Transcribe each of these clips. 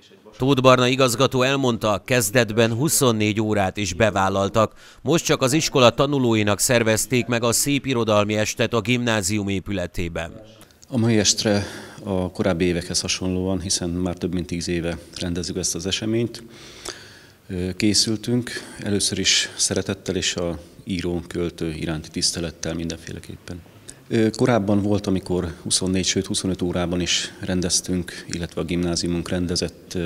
Tóth Barna igazgató elmondta, kezdetben 24 órát is bevállaltak, most csak az iskola tanulóinak szervezték meg a szép irodalmi estet a gimnázium épületében. A mai estre a korábbi évekhez hasonlóan, hiszen már több mint 10 éve rendezzük ezt az eseményt, készültünk, először is szeretettel és a író, költő iránti tisztelettel mindenféleképpen. Korábban volt, amikor 24, sőt 25 órában is rendeztünk, illetve a gimnáziumunk rendezett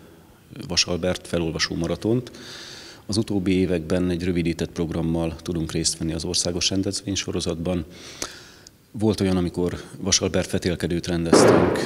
Vasalbert felolvasó maratont. Az utóbbi években egy rövidített programmal tudunk részt venni az országos rendezvénysorozatban. Volt olyan, amikor Vasalbert vetélkedőt rendeztünk,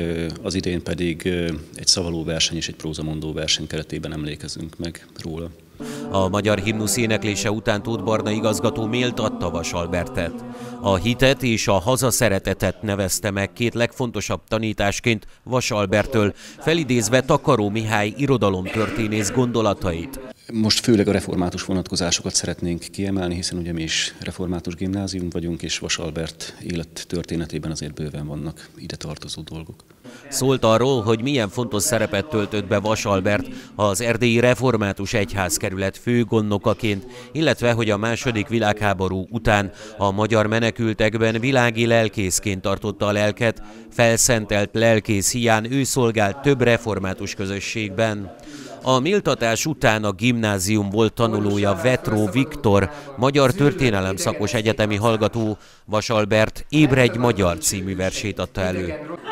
az idén pedig egy szavaló verseny és egy prózamondó verseny keretében emlékezünk meg róla. A magyar himnusz éneklése után Tóth Barna igazgató méltatta Vasalbertet. A hitet és a hazaszeretetet nevezte meg két legfontosabb tanításként Vasalberttől, felidézve Takaró Mihály irodalomtörténész gondolatait. Most főleg a református vonatkozásokat szeretnénk kiemelni, hiszen ugye mi is református gimnázium vagyunk, és Vasalbert élettörténetében azért bőven vannak ide tartozó dolgok. Szólt arról, hogy milyen fontos szerepet töltött be Vasalbert az erdélyi református egyházkerület főgondnokaként, illetve hogy a II. Világháború után a magyar menekültekben világi lelkészként tartotta a lelket, felszentelt lelkész hiány ő szolgált több református közösségben. A méltatás után a gimnázium volt tanulója Vetró Viktor, magyar történelem szakos egyetemi hallgató, Vasalbert Ébredj magyar című versét adta elő.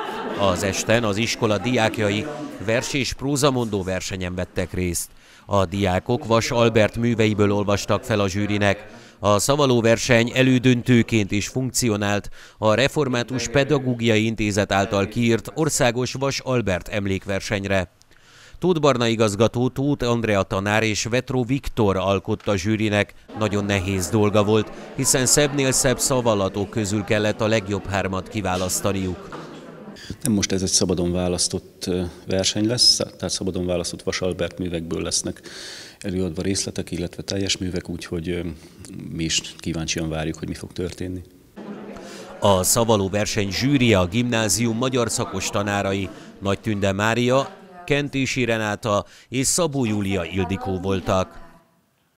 Az esten az iskola diákjai vers- és prózamondó versenyen vettek részt. A diákok Vasalbert műveiből olvastak fel a zsűrinek. A szavalóverseny elődöntőként is funkcionált a Református Pedagógiai Intézet által kiírt országos Vasalbert emlékversenyre. Tóth Barna igazgató, Tóth Andrea tanár és Vetró Viktor alkotta a zsűrinek. Nagyon nehéz dolga volt, hiszen szebbnél szebb szavallatok közül kellett a legjobb 3-at kiválasztaniuk. Nem, most ez egy szabadon választott verseny lesz, tehát szabadon választott Vasalbert művekből lesznek előadva részletek, illetve teljes művek, úgyhogy mi is kíváncsian várjuk, hogy mi fog történni. A szavalóverseny zsűria a gimnázium magyar szakos tanárai Nagy Tünde Mária, Kentési Renáta és Szabó Júlia Ildikó voltak.